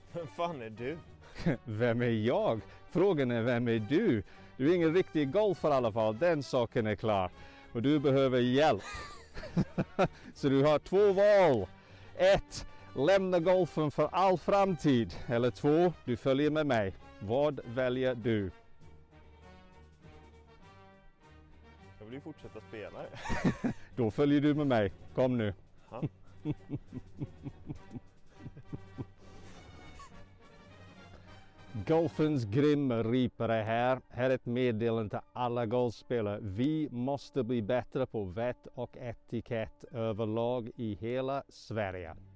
Vem fan är du? Vem är jag? Frågan är vem är du? Du är ingen riktig golfare i alla fall, den saken är klar. Och du behöver hjälp. Så du har 2 val. 1. Lämna golfen för all framtid. Eller 2. Du följer med mig. Vad väljer du? Jag vill ju fortsätta spela. Då följer du med mig. Kom nu. Ja. Golfens grymma ripare här. Här är ett meddelande till alla golfspelare. Vi måste bli bättre på vett och etikett överlag i hela Sverige.